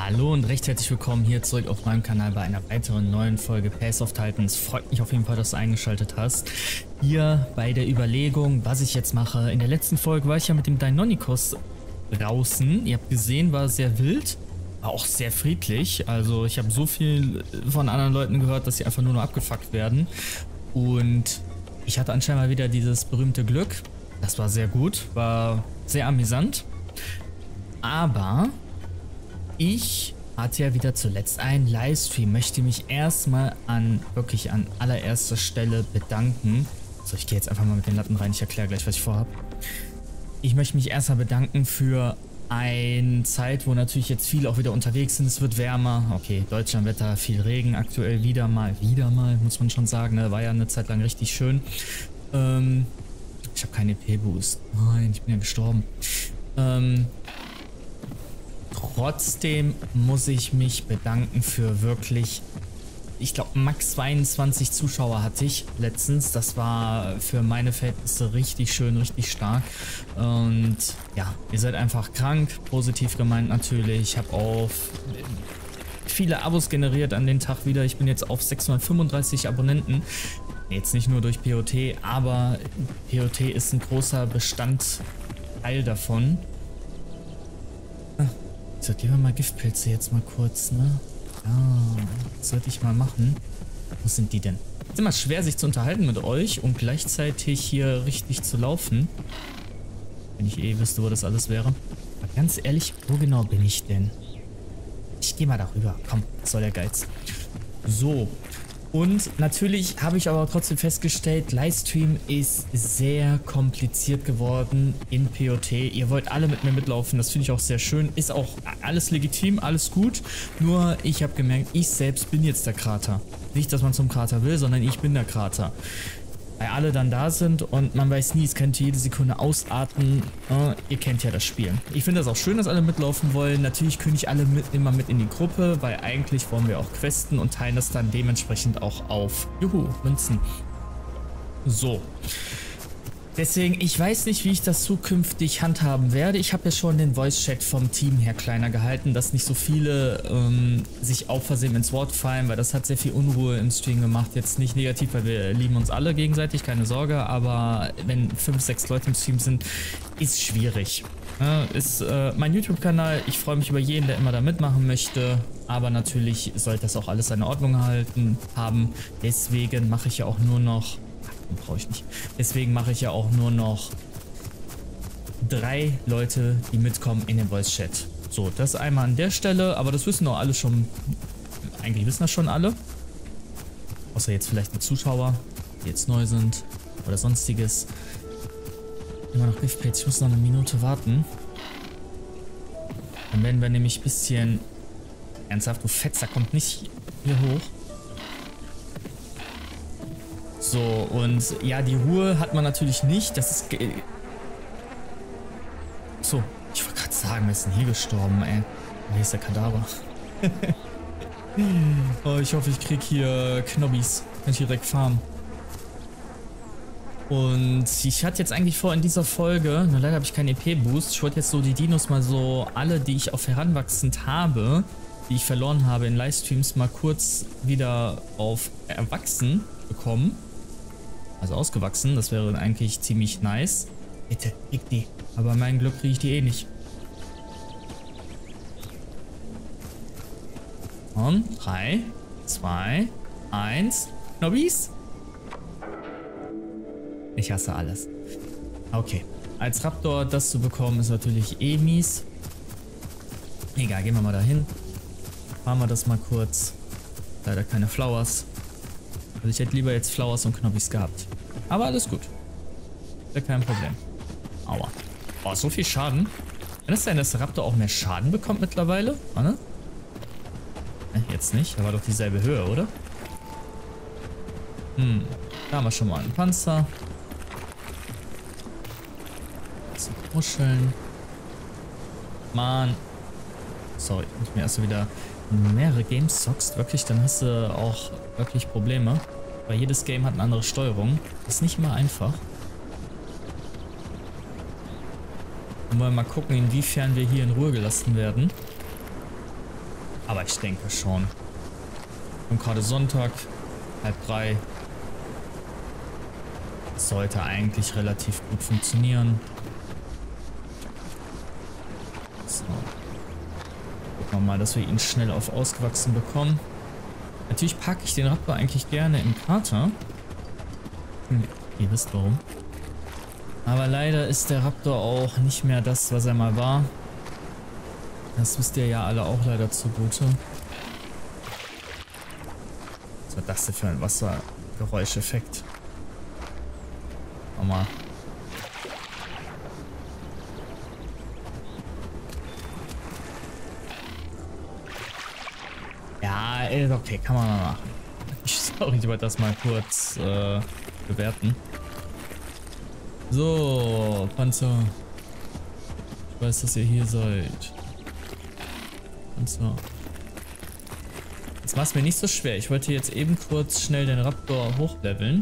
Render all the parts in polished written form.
Hallo und recht herzlich willkommen hier zurück auf meinem Kanal bei einer weiteren neuen Folge Path of Titans. Freut mich auf jeden Fall, dass du eingeschaltet hast. Hier bei der Überlegung, was ich jetzt mache. In der letzten Folge war ich ja mit dem Deinonychus draußen. Ihr habt gesehen, war sehr wild, war auch sehr friedlich. Also ich habe so viel von anderen Leuten gehört, dass sie einfach nur noch abgefuckt werden. Und ich hatte anscheinend mal wieder dieses berühmte Glück. Das war sehr gut, war sehr amüsant. Aber ich hatte ja wieder zuletzt einen Livestream, möchte mich erstmal wirklich an allererster Stelle bedanken. So, ich gehe jetzt einfach mal mit den Latten rein, ich erkläre gleich, was ich vorhabe. Ich möchte mich erstmal bedanken für eine Zeit, wo natürlich jetzt viele auch wieder unterwegs sind. Es wird wärmer. Okay, Deutschlandwetter, viel Regen, aktuell wieder mal, muss man schon sagen. Ne? War ja eine Zeit lang richtig schön. Ich habe keinen EP-Boost. Nein, ich bin ja gestorben. Trotzdem muss ich mich bedanken für wirklich, ich glaube max 22 Zuschauer hatte ich letztens. Das war für meine Verhältnisse richtig schön, richtig stark. Und ja, ihr seid einfach krank, positiv gemeint natürlich. Ich habe auch viele Abos generiert an den Tag wieder. Ich bin jetzt auf 635 Abonnenten. Jetzt nicht nur durch POT, aber POT ist ein großer Bestandteil davon. Ich sollte lieber mal Giftpilze jetzt mal kurz, ne? Ja, das sollte ich mal machen. Wo sind die denn? Es ist immer schwer, sich zu unterhalten mit euch und gleichzeitig hier richtig zu laufen. Wenn ich wüsste, wo das alles wäre. Aber ganz ehrlich, wo genau bin ich denn? Ich gehe mal darüber. Komm, was soll der Geiz? So. Und natürlich habe ich aber trotzdem festgestellt, Livestream ist sehr kompliziert geworden in POT. Ihr wollt alle mit mir mitlaufen, das finde ich auch sehr schön. Ist auch alles legitim, alles gut. Nur ich habe gemerkt, ich selbst bin jetzt der Krater. Nicht, dass man zum Krater will, sondern ich bin der Krater. Weil alle dann da sind und man weiß nie, es könnte jede Sekunde ausarten. Ihr kennt ja das Spiel. Ich finde das auch schön, dass alle mitlaufen wollen. Natürlich können nicht alle immer mit in die Gruppe, weil eigentlich wollen wir auch questen und teilen das dann dementsprechend auch auf. Juhu, Münzen. So. Deswegen, ich weiß nicht, wie ich das zukünftig handhaben werde. Ich habe ja schon den Voice-Chat vom Team her kleiner gehalten, dass nicht so viele sich auf Versehen ins Wort fallen, weil das hat sehr viel Unruhe im Stream gemacht. Jetzt nicht negativ, weil wir lieben uns alle gegenseitig, keine Sorge, aber wenn 5, 6 Leute im Stream sind, ist schwierig. Ja, ist mein YouTube-Kanal, ich freue mich über jeden, der immer da mitmachen möchte, aber natürlich sollte das auch alles seine Ordnung haben. Deswegen mache ich ja auch nur noch... brauche ich nicht. Deswegen mache ich ja auch nur noch 3 Leute, die mitkommen in den Voice-Chat. So, das einmal an der Stelle, aber das wissen doch alle schon. Eigentlich wissen das schon alle. Außer jetzt vielleicht die Zuschauer, die jetzt neu sind oder sonstiges. Immer noch Giftpilz, ich muss noch eine Minute warten. Dann werden wir nämlich ein bisschen... Ernsthaft, du Fetzer, kommt nicht hier hoch. So, und ja, die Ruhe hat man natürlich nicht. Das ist... So, ich wollte gerade sagen, wir sind hier gestorben, ey. Hier ist der Kadaver. Oh, ich hoffe, ich krieg hier Knobbis. Kann ich direkt farmen. Und ich hatte jetzt eigentlich vor in dieser Folge, nur leider habe ich keinen EP-Boost. Ich wollte jetzt so die Dinos mal so, alle, die ich auf Heranwachsend habe, die ich verloren habe in Livestreams, mal kurz wieder auf Erwachsen bekommen. Also ausgewachsen, das wäre eigentlich ziemlich nice. Bitte, krieg die. Aber mein Glück kriege ich die eh nicht. Und 3, 2, 1. Knobbis? Ich hasse alles. Okay. Als Raptor das zu bekommen, ist natürlich eh mies. Egal, gehen wir mal dahin. Machen wir das mal kurz. Leider keine Flowers. Also ich hätte lieber jetzt Flowers und Knobbis gehabt. Aber alles gut. Wäre kein Problem. Aua. Oh, so viel Schaden. Kann es sein, dass der Raptor auch mehr Schaden bekommt mittlerweile? Warte. Jetzt nicht. Da war doch dieselbe Höhe, oder? Da haben wir schon mal einen Panzer. Das sind Muscheln. Mann. Sorry, ich mir erst wieder mehrere Games zockst, wirklich, dann hast du auch wirklich Probleme. Weil jedes Game hat eine andere Steuerung. Ist nicht immer einfach. Und mal gucken, inwiefern wir hier in Ruhe gelassen werden. Aber ich denke schon. Und gerade Sonntag, 2:30. Das sollte eigentlich relativ gut funktionieren. So. Gucken wir mal, dass wir ihn schnell auf ausgewachsen bekommen. Natürlich packe ich den Raptor eigentlich gerne im Kater. Ihr wisst warum. Aber leider ist der Raptor auch nicht mehr das, was er mal war. Das wisst ihr ja alle auch leider zugute. Was war das denn für ein Wassergeräuscheffekt? Mal. Ja, okay, kann man mal machen. Sorry, ich wollte das mal kurz bewerten. So, Panzer. Ich weiß, dass ihr hier seid. Panzer. Jetzt macht es mir nicht so schwer. Ich wollte jetzt eben kurz schnell den Raptor hochleveln.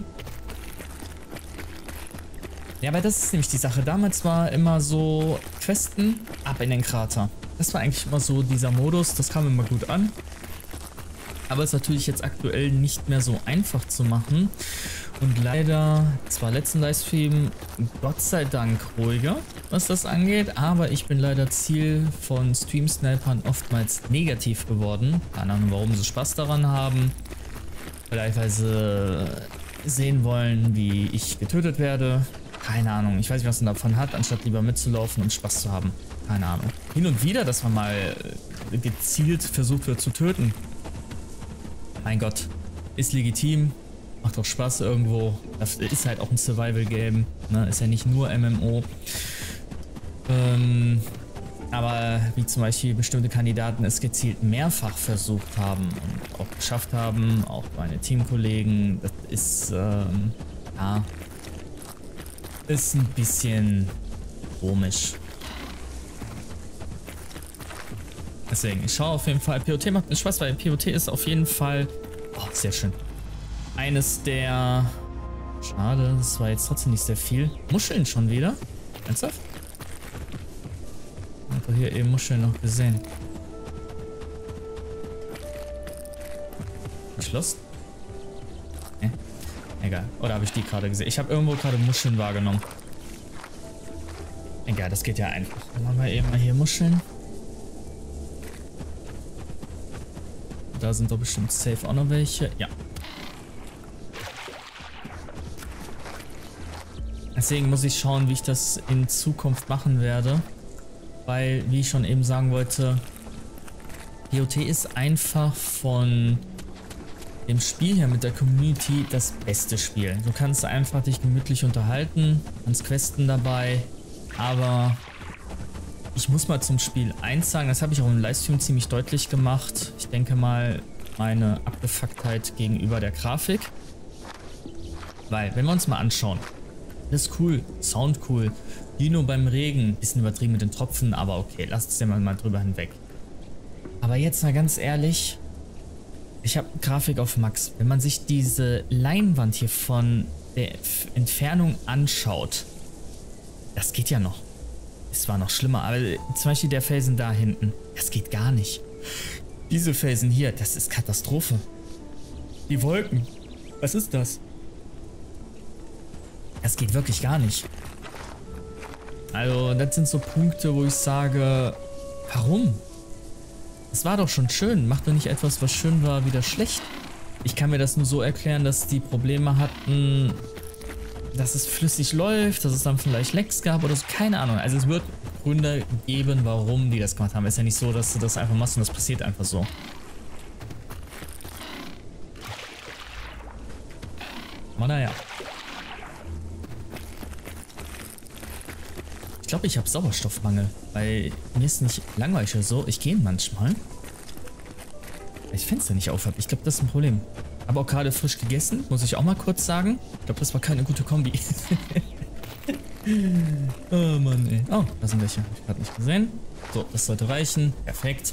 Ja, aber das ist nämlich die Sache. Damals war immer so Questen ab in den Krater. Das war eigentlich immer so dieser Modus. Das kam immer gut an. Aber ist natürlich jetzt aktuell nicht mehr so einfach zu machen. Und leider, zwar letzten Livestream, Gott sei Dank ruhiger, was das angeht. Aber ich bin leider Ziel von Stream-Snipern oftmals negativ geworden. Keine Ahnung, warum sie Spaß daran haben. Vielleicht, weil sie sehen wollen, wie ich getötet werde. Keine Ahnung, ich weiß nicht, was man davon hat, anstatt lieber mitzulaufen und Spaß zu haben. Keine Ahnung. Hin und wieder, dass man mal gezielt versucht wird zu töten. Mein Gott, ist legitim, macht auch Spaß irgendwo. Das ist halt auch ein Survival-Game, ne? Ist ja nicht nur MMO. Aber wie zum Beispiel bestimmte Kandidaten es gezielt mehrfach versucht haben und auch geschafft haben, auch meine Teamkollegen, das ist, ja, ist ein bisschen komisch. Deswegen, ich schaue auf jeden Fall. POT macht mir Spaß, weil POT ist auf jeden Fall, oh, sehr schön, eines der, schade, das war jetzt trotzdem nicht sehr viel. Muscheln schon wieder? Ernsthaft? Ich habe hier eben Muscheln noch gesehen. Geschlossen? Egal. Oder habe ich die gerade gesehen? Ich habe irgendwo gerade Muscheln wahrgenommen. Egal, das geht ja einfach. Dann machen wir eben mal hier Muscheln. Da sind doch bestimmt safe auch noch welche. Ja. Deswegen muss ich schauen, wie ich das in Zukunft machen werde. Weil, wie ich schon eben sagen wollte, POT ist einfach von dem Spiel her mit der Community das beste Spiel. Du kannst einfach dich gemütlich unterhalten, kannst Questen dabei, aber ich muss mal zum Spiel 1 sagen, das habe ich auch im Livestream ziemlich deutlich gemacht. Ich denke mal, meine Abgefucktheit gegenüber der Grafik. Weil, wenn wir uns mal anschauen, das ist cool, Sound cool, Dino beim Regen, bisschen übertrieben mit den Tropfen, aber okay, lasst uns ja mal drüber hinweg. Aber jetzt mal ganz ehrlich, ich habe Grafik auf Max. Wenn man sich diese Leinwand hier von der Entfernung anschaut, das geht ja noch. Es war noch schlimmer, aber zum Beispiel der Felsen da hinten, das geht gar nicht. Diese Felsen hier, das ist Katastrophe. Die Wolken, was ist das? Das geht wirklich gar nicht. Also das sind so Punkte, wo ich sage, warum? Es war doch schon schön. Macht doch nicht etwas, was schön war, wieder schlecht. Ich kann mir das nur so erklären, dass die Probleme hatten, dass es flüssig läuft, dass es dann vielleicht Lags gab oder so. Keine Ahnung. Also es wird Gründe geben, warum die das gemacht haben. Es ist ja nicht so, dass du das einfach machst und das passiert einfach so. Aber naja. Ich glaube, ich habe Sauerstoffmangel, weil mir ist nicht langweilig oder so. Ich gehe manchmal, weil ich Fenster nicht auf habe. Ich glaube, das ist ein Problem. Aber auch gerade frisch gegessen, muss ich auch mal kurz sagen. Ich glaube, das war keine gute Kombi. Oh Mann, ey. Oh, da sind welche. Habe ich gerade nicht gesehen. So, das sollte reichen. Perfekt.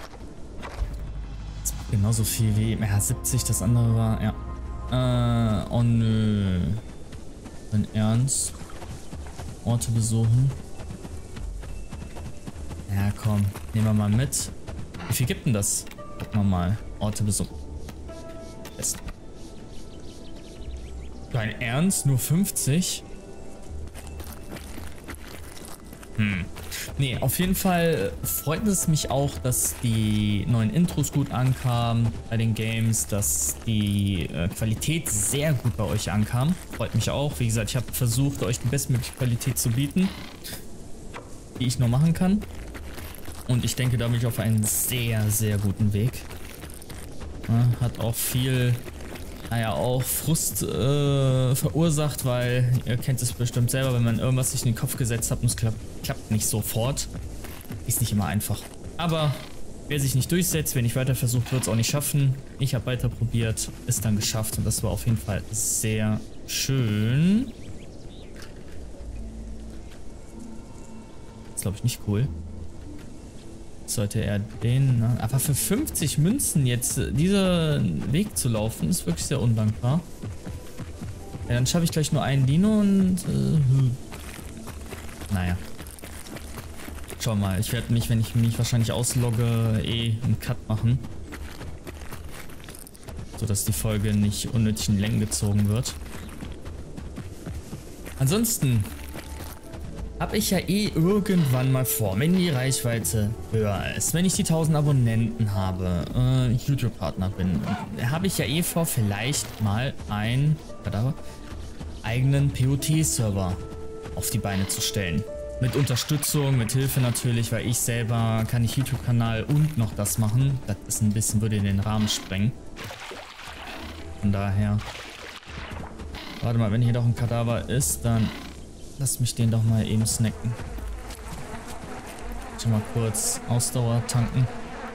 Das macht genauso viel wie, ja, 70, das andere war, ja. Oh nö. Dein Ernst? Orte besuchen. Ja, komm. Nehmen wir mal mit. Wie viel gibt denn das? Gucken wir mal. Orte besuchen. Best. Dein Ernst? Nur 50? Nee, auf jeden Fall freut es mich auch, dass die neuen Intros gut ankamen bei den Games, dass die Qualität sehr gut bei euch ankam. Freut mich auch. Wie gesagt, ich habe versucht, euch die bestmögliche Qualität zu bieten, die ich noch machen kann. Und ich denke, da bin ich auf einem sehr, sehr guten Weg. Ja, hat auch viel, naja, auch Frust verursacht, weil ihr kennt es bestimmt selber, wenn man irgendwas sich in den Kopf gesetzt hat und es klappt nicht sofort. Ist nicht immer einfach. Aber wer sich nicht durchsetzt, wer nicht weiter versucht, wird es auch nicht schaffen. Ich habe weiter probiert, ist dann geschafft und das war auf jeden Fall sehr schön. Das ist, glaube ich, nicht cool. Sollte er den... Aber für 50 Münzen jetzt diesen Weg zu laufen, ist wirklich sehr undankbar. Ja, dann schaffe ich gleich nur einen Dino und... Naja. Schau mal, ich werde mich, wenn ich mich wahrscheinlich auslogge, einen Cut machen. Sodass die Folge nicht unnötig in Längen gezogen wird. Ansonsten habe ich ja irgendwann mal vor, wenn die Reichweite höher ist, wenn ich die 1000 Abonnenten habe, YouTube-Partner bin, habe ich ja vor, vielleicht mal einen eigenen POT-Server auf die Beine zu stellen. Mit Unterstützung, mit Hilfe natürlich, weil ich selber kann nicht YouTube-Kanal und noch das machen. Das ist ein bisschen, würde den Rahmen sprengen. Von daher. Warte mal, wenn hier doch ein Kadaver ist, dann lass mich den doch mal eben snacken. Schon mal kurz Ausdauer tanken.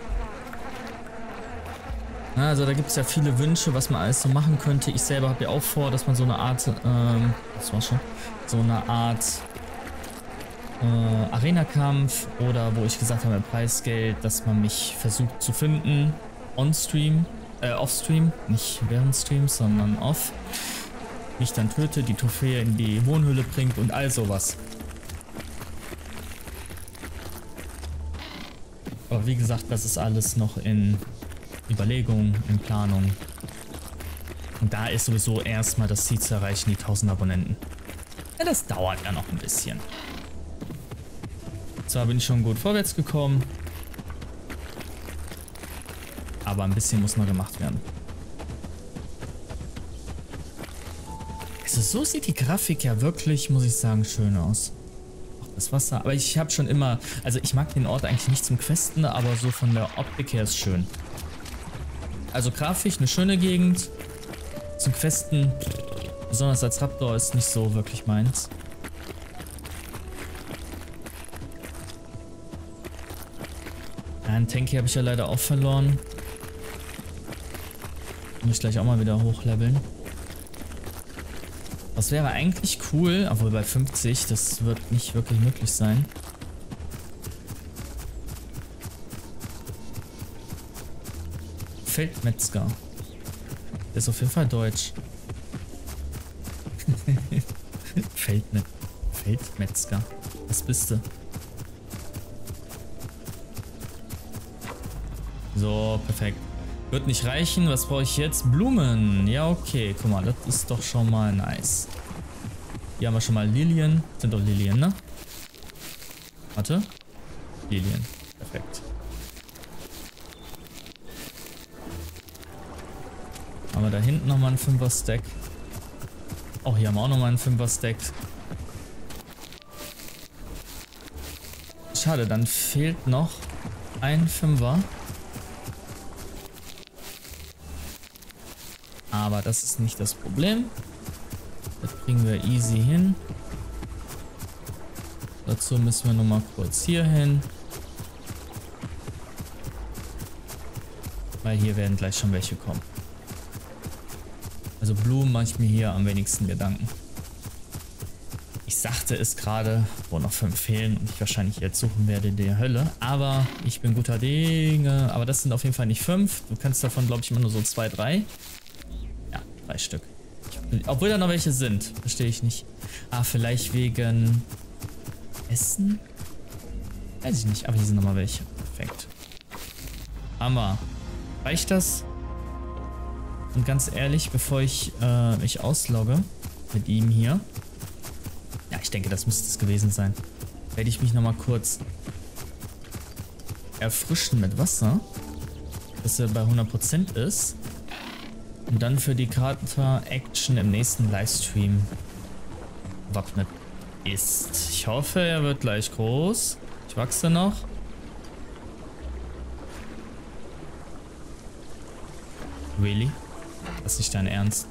Also da gibt es ja viele Wünsche, was man alles so machen könnte. Ich selber habe ja auch vor, dass man so eine Art, das war schon, so eine Art Arena-Kampf oder wo ich gesagt habe, Preisgeld, dass man mich versucht zu finden, on-stream, off-stream, nicht während Streams, sondern off. Mich dann tötet, die Trophäe in die Wohnhöhle bringt und all sowas. Aber wie gesagt, das ist alles noch in Überlegung, in Planung. Und da ist sowieso erstmal das Ziel zu erreichen, die 1000 Abonnenten. Ja, das dauert ja noch ein bisschen. Zwar bin ich schon gut vorwärts gekommen, aber ein bisschen muss noch gemacht werden. Also so sieht die Grafik ja wirklich, muss ich sagen, schön aus. Auch das Wasser. Aber ich habe schon immer, also ich mag den Ort eigentlich nicht zum Questen, aber so von der Optik her ist schön. Also grafisch eine schöne Gegend. Zum Questen, besonders als Raptor, ist nicht so wirklich meins. Ja, einen Tanky habe ich ja leider auch verloren. Muss ich gleich auch mal wieder hochleveln. Das wäre eigentlich cool, obwohl bei 50, das wird nicht wirklich möglich sein. Feldmetzger. Der ist auf jeden Fall deutsch. Feldmetzger. Was bist du? So, perfekt. Wird nicht reichen. Was brauche ich jetzt? Blumen. Ja, okay. Guck mal, das ist doch schon mal nice. Hier haben wir schon mal Lilien. Sind doch Lilien, ne? Warte. Lilien. Perfekt. Haben wir da hinten nochmal einen 5er-Stack. Oh, hier haben wir auch nochmal einen 5er-Stack. Schade, dann fehlt noch ein 5er. Aber das ist nicht das Problem. Das kriegen wir easy hin. Dazu müssen wir nochmal kurz hier hin. Weil hier werden gleich schon welche kommen. Also Blumen mache ich mir hier am wenigsten Gedanken. Ich sagte es gerade, wo noch 5 fehlen und ich wahrscheinlich jetzt suchen werde in der Hölle. Aber ich bin guter Dinge. Aber das sind auf jeden Fall nicht 5. Du kannst davon, glaube ich, immer nur so 2, 3. Ja, 3 Stück. Obwohl da noch welche sind. Verstehe ich nicht. Ah, vielleicht wegen Essen? Weiß ich nicht, aber hier sind nochmal welche. Perfekt. Hammer. Reicht das? Und ganz ehrlich, bevor ich mich auslogge mit ihm hier. Ja, ich denke, das müsste es gewesen sein. Werde ich mich nochmal kurz erfrischen mit Wasser, dass er bei 100% ist. Und dann für die Kater-Action im nächsten Livestream gewappnet ist. Ich hoffe, er wird gleich groß. Ich wachse noch. Really? Das ist nicht dein Ernst.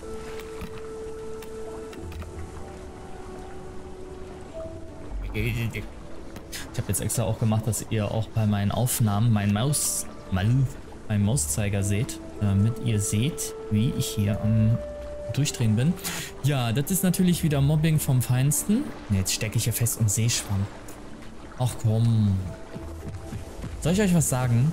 Ich habe jetzt extra auch gemacht, dass ihr auch bei meinen Aufnahmen meinen Mauszeiger seht, damit ihr seht, wie ich hier am Durchdrehen bin. Ja, das ist natürlich wieder Mobbing vom Feinsten. Jetzt stecke ich hier fest im Seeschwamm. Ach komm. Soll ich euch was sagen?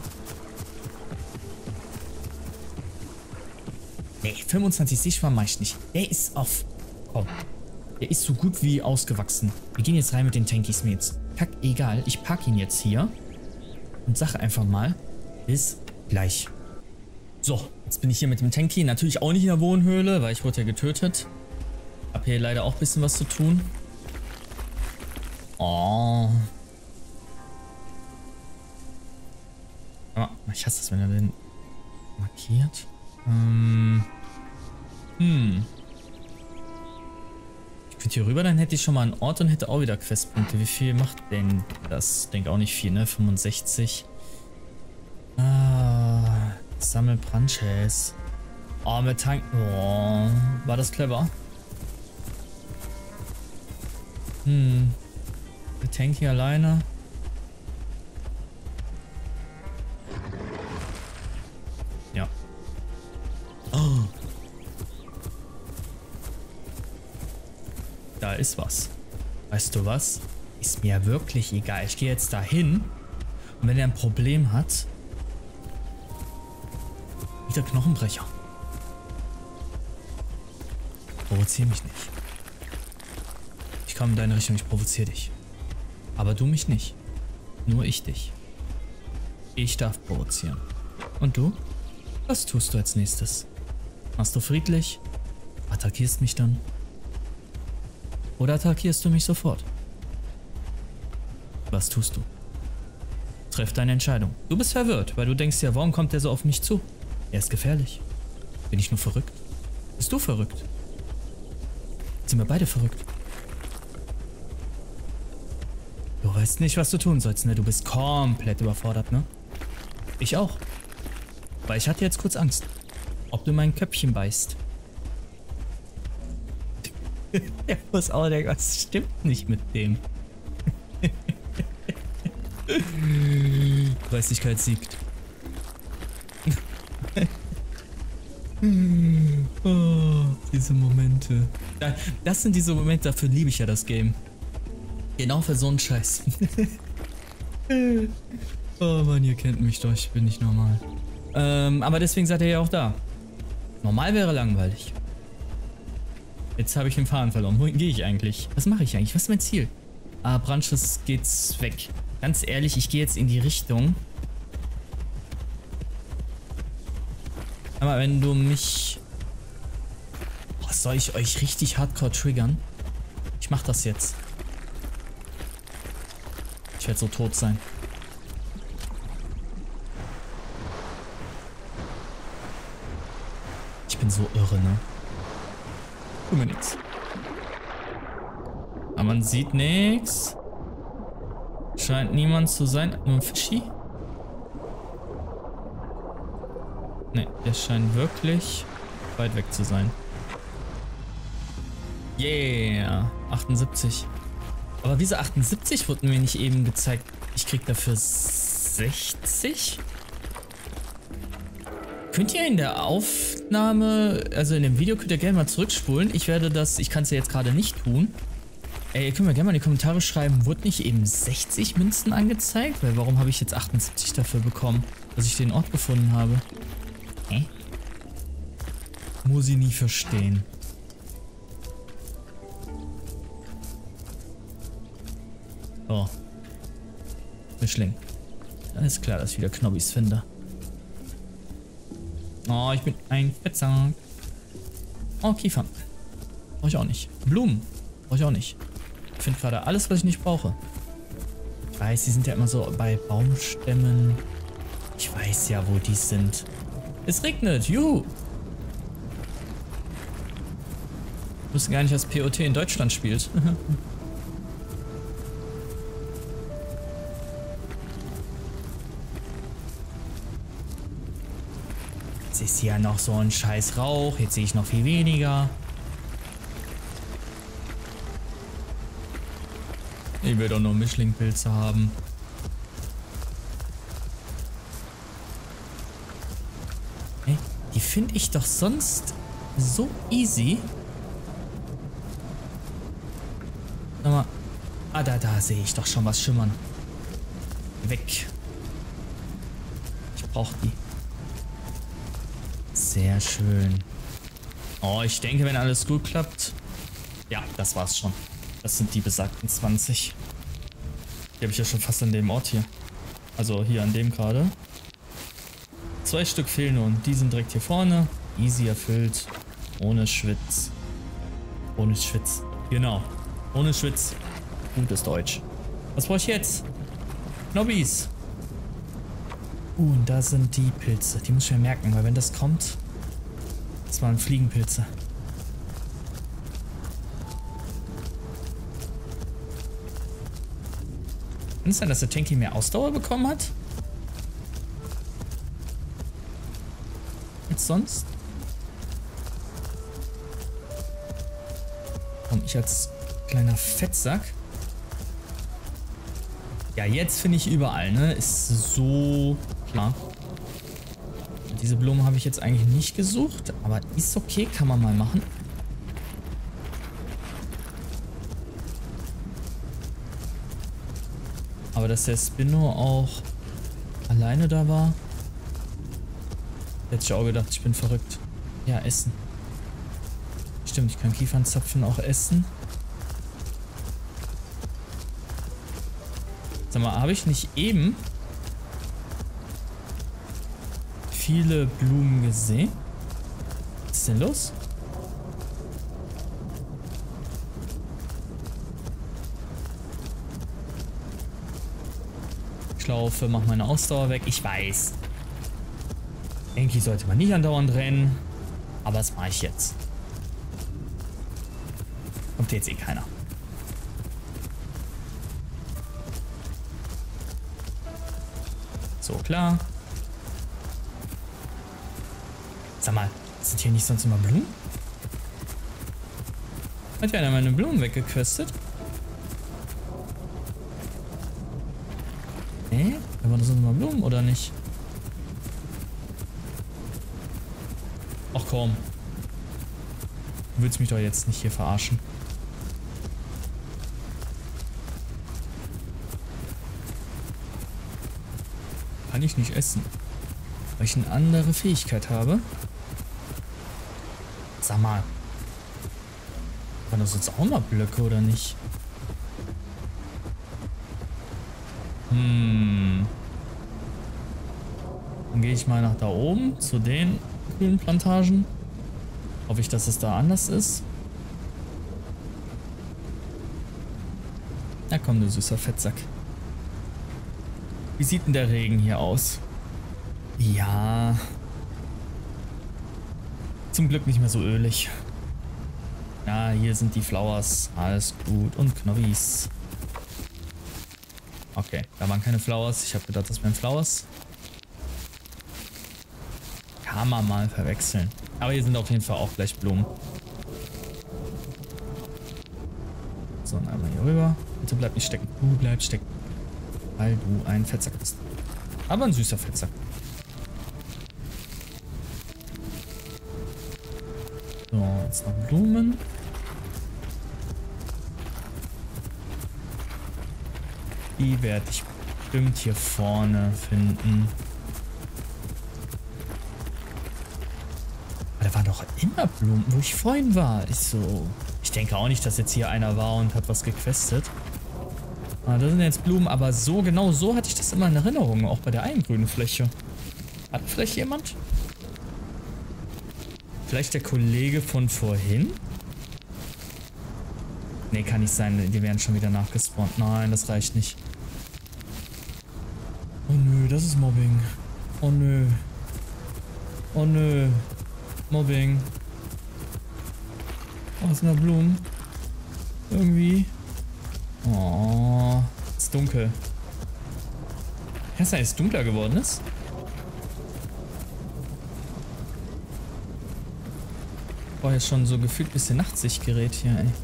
Nee, 25 Seeschwamm mach ich nicht. Der ist off. Komm. Der ist so gut wie ausgewachsen. Wir gehen jetzt rein mit den Tankies. Mir jetzt egal. Ich pack ihn jetzt hier. Und sage einfach mal, bis gleich. So, jetzt bin ich hier mit dem Tanky. Natürlich auch nicht in der Wohnhöhle, weil ich wurde ja getötet. Hab hier leider auch ein bisschen was zu tun. Oh. Aber ich hasse das, wenn er den markiert. Ich könnte hier rüber, dann hätte ich schon mal einen Ort und hätte auch wieder Questpunkte. Wie viel macht denn das? Ich denke auch nicht viel, ne? 65. Sammel Branches. Oh, mit Tank. Oh, war das clever? Der Tanky alleine. Ja. Oh. Da ist was. Weißt du was? Ist mir wirklich egal. Ich gehe jetzt dahin und wenn er ein Problem hat, wieder Knochenbrecher. Provoziere mich nicht. Ich komme in deine Richtung, ich provoziere dich. Aber du mich nicht. Nur ich dich. Ich darf provozieren. Und du? Was tust du als nächstes? Machst du friedlich? Attackierst mich dann? Oder attackierst du mich sofort? Was tust du? Treff deine Entscheidung. Du bist verwirrt, weil du denkst ja, warum kommt der so auf mich zu? Er ist gefährlich. Bin ich nur verrückt? Bist du verrückt? Sind wir beide verrückt? Du weißt nicht, was du tun sollst, ne? Du bist komplett überfordert, ne? Ich auch. Weil ich hatte jetzt kurz Angst. Ob du mein Köpfchen beißt. Der muss auch denken, was stimmt nicht mit dem. Dreistigkeit siegt. Oh, diese Momente. Das sind diese Momente, dafür liebe ich ja das Game. Genau für so einen Scheiß. Oh Mann, ihr kennt mich doch, ich bin nicht normal. Aber deswegen seid ihr ja auch da. Normal wäre langweilig. Jetzt habe ich den Faden verloren. Wohin gehe ich eigentlich? Was mache ich eigentlich? Was ist mein Ziel? Ah, Branches geht's weg. Ganz ehrlich, ich gehe jetzt in die Richtung. Aber wenn du mich... Oh, soll ich euch richtig hardcore triggern? Ich mach das jetzt. Ich werde so tot sein. Ich bin so irre, ne? Tut mir nichts. Aber man sieht nichts. Scheint niemand zu sein. Nur ein Fischi? Ne, der scheint wirklich weit weg zu sein. Yeah, 78. Aber wieso 78 wurden mir nicht eben gezeigt? Ich krieg dafür 60? Könnt ihr in der Aufnahme, also in dem Video, könnt ihr gerne mal zurückspulen. Ich werde das, ich kann es ja jetzt gerade nicht tun. Ey, ihr könnt mir gerne mal in die Kommentare schreiben, wurde nicht eben 60 Münzen angezeigt? Weil warum habe ich jetzt 78 dafür bekommen, dass ich den Ort gefunden habe? Hä? Muss ich nie verstehen. Oh. Mischling. Dann ist klar, dass ich wieder Knobbis finde. Oh, ich bin ein Fettsack. Oh, Kiefern. Brauche ich auch nicht. Blumen. Brauche ich auch nicht. Ich finde gerade alles, was ich nicht brauche. Ich weiß, die sind ja immer so bei Baumstämmen. Ich weiß ja, wo die sind. Es regnet. Juhu. Ich wusste gar nicht, dass POT in Deutschland spielt. Jetzt ist hier noch so ein scheiß Rauch. Jetzt sehe ich noch viel weniger. Ich will doch nur Mischlingpilze haben. Hey, die finde ich doch sonst so easy. Sag mal. Ah, da sehe ich doch schon was schimmern. Weg. Ich brauche die. Sehr schön. Oh, ich denke, wenn alles gut klappt. Ja, das war's schon. Das sind die besagten 20. Die habe ich ja schon fast an dem Ort hier. Also hier an dem gerade. 2 Stück fehlen nur und die sind direkt hier vorne. Easy erfüllt. Ohne Schwitz. Ohne Schwitz. Genau. Ohne Schwitz. Gutes Deutsch. Was brauche ich jetzt? Knobbis. Und da sind die Pilze. Die muss ich mir merken, weil wenn das kommt, das waren Fliegenpilze. Kann es sein, dass der Tanky mehr Ausdauer bekommen hat? Als sonst? Komm, ich als kleiner Fettsack. Ja, jetzt finde ich überall, ne? Ist so klar. Diese Blumen habe ich jetzt eigentlich nicht gesucht, aber ist okay, kann man mal machen. Aber dass der Spinno auch alleine da war, hätte ich auch gedacht, ich bin verrückt. Ja, essen. Stimmt, ich kann Kiefernzapfen auch essen. Sag mal, habe ich nicht eben viele Blumen gesehen? Was ist denn los? Ich laufe, mache meine Ausdauer weg. Ich weiß. Eigentlich sollte man nicht andauernd rennen. Aber das mache ich jetzt. Kommt jetzt eh keiner. So, klar. Sag mal, sind hier nicht sonst immer Blumen? Hat ja einer meine Blumen weggeköstet? Da waren das sonst immer Blumen, oder nicht? Ach komm. Du willst mich doch jetzt nicht hier verarschen. Kann ich nicht essen. Weil ich eine andere Fähigkeit habe. Sag mal. Waren das jetzt auch mal Blöcke oder nicht? Dann gehe ich mal nach da oben zu den grünen Plantagen. Hoffe ich, dass es da anders ist. Na komm, du süßer Fettsack. Wie sieht denn der Regen hier aus? Ja. Zum Glück nicht mehr so ölig. Ja, hier sind die Flowers. Alles gut. Und Knobbis. Okay, da waren keine Flowers. Ich habe gedacht, das wären Flowers. Kann man mal verwechseln. Aber hier sind auf jeden Fall auch gleich Blumen. So, dann einmal hier rüber. Bitte bleib nicht stecken. Du bleibst stecken. Weil du ein Fettsack bist. Aber ein süßer Fettsack. So, jetzt noch Blumen. Die werde ich bestimmt hier vorne finden. Aber da waren doch immer Blumen, wo ich vorhin war. Ich denke auch nicht, dass jetzt hier einer war und hat was gequestet. Ah, das sind jetzt Blumen, aber so genau so hatte ich das immer in Erinnerung, auch bei der einen grünen Fläche. Hat vielleicht jemand? Vielleicht der Kollege von vorhin? Nee, kann nicht sein. Die werden schon wieder nachgespawnt. Nein, das reicht nicht. Oh nö, das ist Mobbing. Oh nö. Oh nö. Mobbing. Oh, was sind da Blumen? Irgendwie. Oh, ist dunkel. Kann es sein, dass es dunkler geworden ist? Boah, jetzt schon so gefühlt ein bisschen Nachtsichtgerät hier, ey.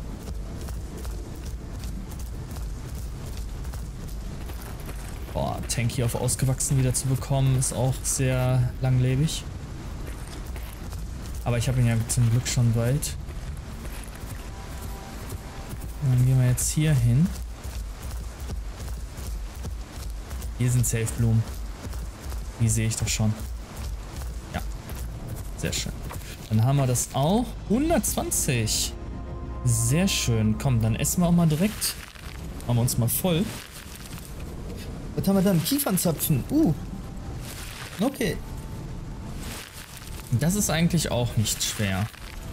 Boah, Tanky auf ausgewachsen wieder zu bekommen, ist auch sehr langlebig. Aber ich habe ihn ja zum Glück schon bald. Und dann gehen wir jetzt hier hin. Hier sind Safe-Blumen. Die sehe ich doch schon. Ja. Sehr schön. Dann haben wir das auch. 120. Sehr schön. Komm, dann essen wir auch mal direkt. Machen wir uns mal voll. Was haben wir dann? Kiefernzapfen. Okay. Das ist eigentlich auch nicht schwer.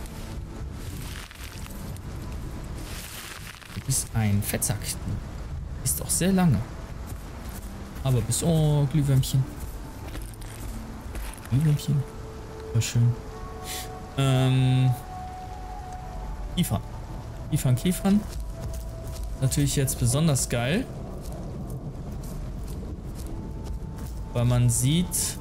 Du bist ein Fettsack. Ist doch sehr lange. Aber bis... Oh, Glühwürmchen. Glühwürmchen. War schön. Kiefern. Kiefern. Natürlich jetzt besonders geil. Weil man sieht...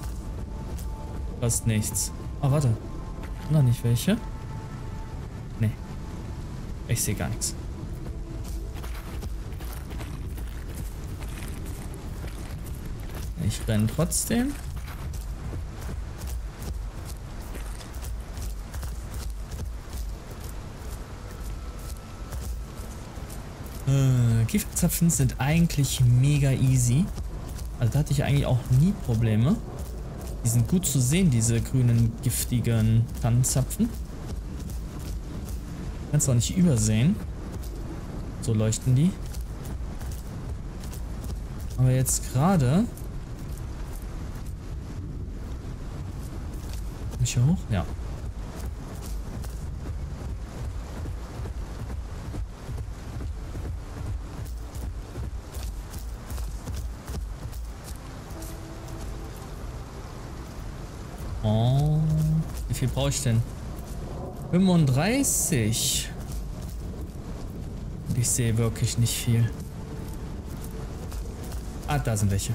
fast nichts. Ah, warte. Noch nicht welche? Nee. Ich sehe gar nichts. Ich renne trotzdem. Kieferzapfen sind eigentlich mega easy. Also da hatte ich eigentlich auch nie Probleme. Die sind gut zu sehen, diese grünen, giftigen Tannenzapfen. Kannst du auch nicht übersehen. So leuchten die. Aber jetzt gerade... Komm ich hier hoch? Ja. Oh, wie viel brauche ich denn? 35. Und ich sehe wirklich nicht viel. Ah, da sind welche.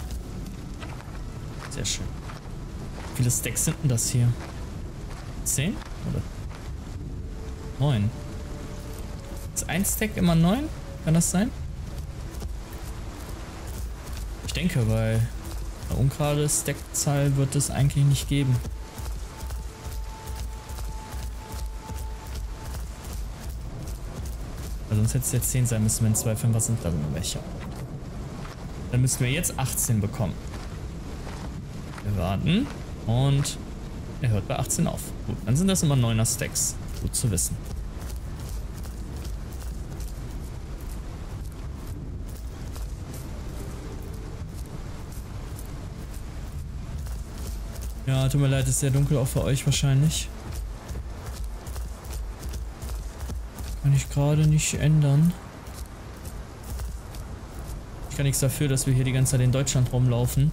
Sehr schön. Wie viele Stacks sind denn das hier? 10? Oder 9? Ist ein Stack immer 9? Kann das sein? Ich denke, weil eine ungerade Stackzahl wird es eigentlich nicht geben. Also sonst hätte es jetzt 10 sein müssen, wenn 2 5er sind, da sind wir welche. Dann müssten wir jetzt 18 bekommen. Wir warten und er hört bei 18 auf. Gut, dann sind das immer 9er Stacks. Gut zu wissen. Ja, tut mir leid, ist sehr dunkel auch für euch wahrscheinlich. Kann ich gerade nicht ändern. Ich kann nichts dafür, dass wir hier die ganze Zeit in Deutschland rumlaufen.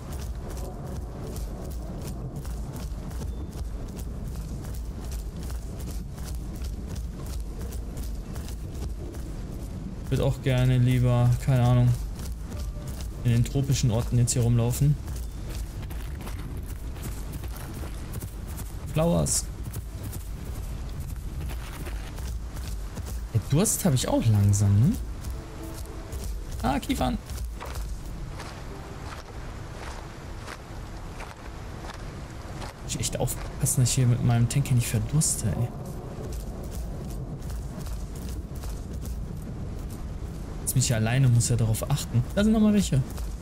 Ich würde auch gerne lieber, keine Ahnung, in den tropischen Orten jetzt hier rumlaufen. Flowers. Der Durst habe ich auch langsam, ne? Ah, Kiefern. Ich echt aufpassen, dass ich hier mit meinem Tank nicht verdurste, ey. Jetzt bin ich alleine, muss ja darauf achten. Da sind nochmal welche.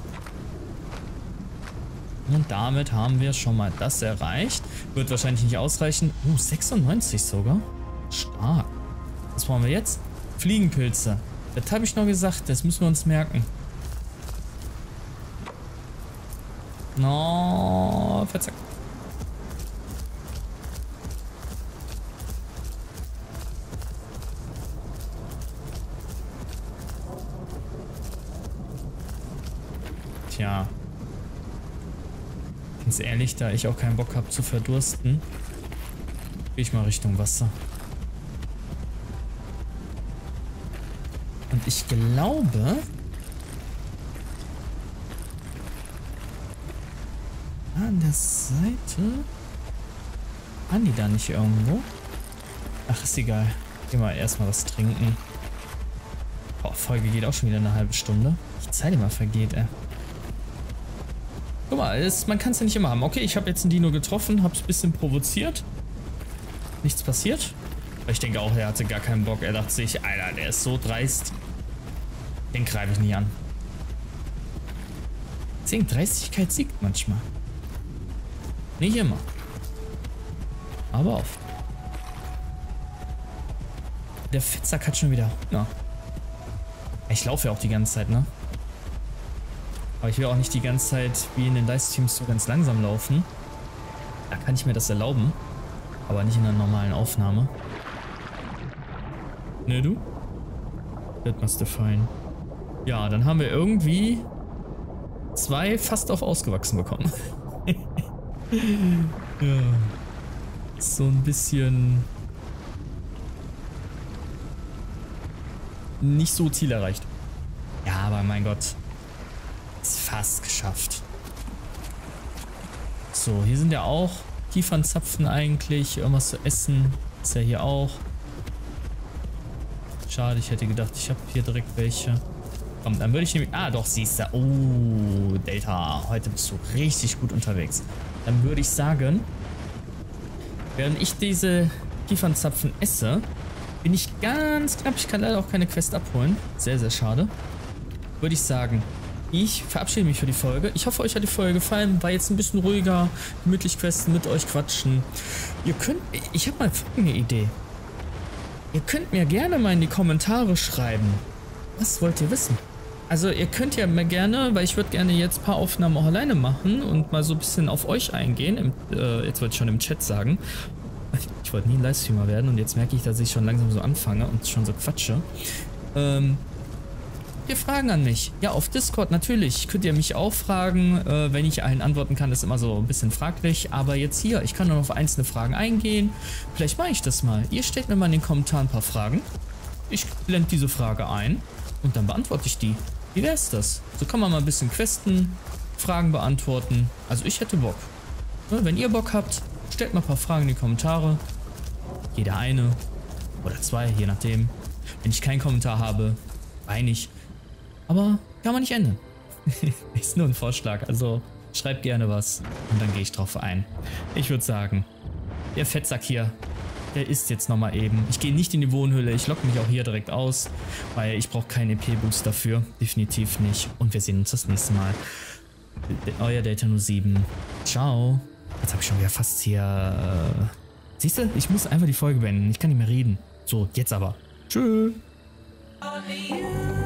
Und damit haben wir schon mal das erreicht. Wird wahrscheinlich nicht ausreichen. 96 sogar. Stark. Was brauchen wir jetzt? Fliegenpilze. Das habe ich noch gesagt. Das müssen wir uns merken. No, verzack. Tja. Ganz ehrlich, da ich auch keinen Bock habe zu verdursten, gehe ich mal Richtung Wasser. Und ich glaube... An der Seite... Waren die da nicht irgendwo? Ach, ist egal. Gehen wir erstmal was trinken. Boah, Folge geht auch schon wieder eine halbe Stunde. Die Zeit immer vergeht, ey. Guck mal, man kann es ja nicht immer haben. Okay, ich habe jetzt einen Dino getroffen, hab's ein bisschen provoziert. Nichts passiert. Ich denke auch, er hatte gar keinen Bock. Er dachte sich, Alter, der ist so dreist. Den greife ich nicht an. Deswegen, Dreistigkeit siegt manchmal. Nicht immer. Aber oft. Der Fettsack hat schon wieder Hunger. Ich laufe ja auch die ganze Zeit, ne? Aber ich will auch nicht die ganze Zeit wie in den Livestreams so ganz langsam laufen. Da kann ich mir das erlauben. Aber nicht in einer normalen Aufnahme. Ne, du? That must have fine. Ja, dann haben wir irgendwie 2 fast auf ausgewachsen bekommen. Ja. So ein bisschen... nicht so Ziel erreicht. Ja, aber mein Gott. Ist fast geschafft. So, hier sind ja auch Kiefernzapfen eigentlich. Irgendwas zu essen. Ist ja hier auch. Schade, ich hätte gedacht, ich habe hier direkt welche. Komm, dann würde ich nämlich... Ah, doch, siehst du. Oh, Delta. Heute bist du richtig gut unterwegs. Dann würde ich sagen, während ich diese Kiefernzapfen esse, bin ich ganz knapp. Ich kann leider auch keine Quest abholen. Sehr, sehr schade. Würde ich sagen, ich verabschiede mich für die Folge. Ich hoffe, euch hat die Folge gefallen. War jetzt ein bisschen ruhiger. Gemütlich Questen mit euch quatschen. Ihr könnt... Ich habe mal folgende Idee. Ihr könnt mir gerne mal in die Kommentare schreiben. Was wollt ihr wissen? Also ihr könnt ja mal gerne, weil ich würde gerne jetzt ein paar Aufnahmen auch alleine machen und mal so ein bisschen auf euch eingehen. Jetzt wollte ich schon im Chat sagen. Ich wollte nie ein Livestreamer werden und jetzt merke ich, dass ich schon langsam so anfange und schon so quatsche. Ihr Fragen an mich. Ja, auf Discord natürlich könnt ihr mich auch fragen. Wenn ich allen antworten kann, ist immer so ein bisschen fraglich. Aber jetzt hier, ich kann nur auf einzelne Fragen eingehen. Vielleicht mache ich das mal. Ihr stellt mir mal in den Kommentaren ein paar Fragen. Ich blende diese Frage ein und dann beantworte ich die. Wie wäre es das? So kann man mal ein bisschen questen, Fragen beantworten. Also ich hätte Bock. Wenn ihr Bock habt, stellt mal ein paar Fragen in die Kommentare. Jeder eine oder 2, je nachdem. Wenn ich keinen Kommentar habe, weine ich. Aber kann man nicht ändern. Ist nur ein Vorschlag. Also schreibt gerne was und dann gehe ich drauf ein. Ich würde sagen, der Fettsack hier, der isst jetzt nochmal eben. Ich gehe nicht in die Wohnhöhle. Ich logge mich auch hier direkt aus, weil ich brauche keinen EP-Boost dafür. Definitiv nicht. Und wir sehen uns das nächste Mal. Euer Delta07. Ciao. Jetzt habe ich schon wieder fast hier... Siehst du? Ich muss einfach die Folge beenden. Ich kann nicht mehr reden. So, jetzt aber. Tschüss.